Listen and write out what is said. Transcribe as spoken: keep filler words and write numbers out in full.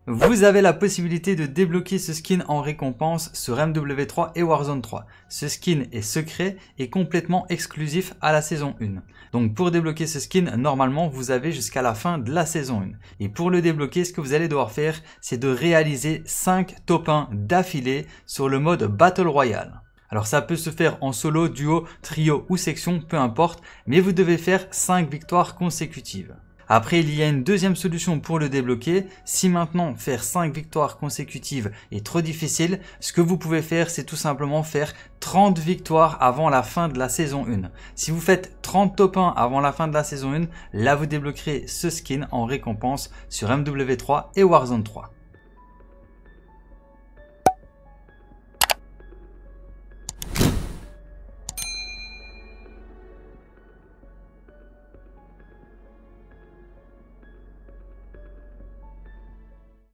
Vous avez la possibilité de débloquer ce skin en récompense sur M W trois et Warzone trois. Ce skin est secret et complètement exclusif à la saison un. Donc pour débloquer ce skin, normalement vous avez jusqu'à la fin de la saison un. Et pour le débloquer, ce que vous allez devoir faire, c'est de réaliser cinq top un d'affilée sur le mode Battle Royale. Alors ça peut se faire en solo, duo, trio ou section, peu importe, mais vous devez faire cinq victoires consécutives. Après, il y a une deuxième solution pour le débloquer. Si maintenant faire cinq victoires consécutives est trop difficile, ce que vous pouvez faire, c'est tout simplement faire trente victoires avant la fin de la saison un. Si vous faites trente top un avant la fin de la saison un, là vous débloquerez ce skin en récompense sur M W trois et Warzone trois.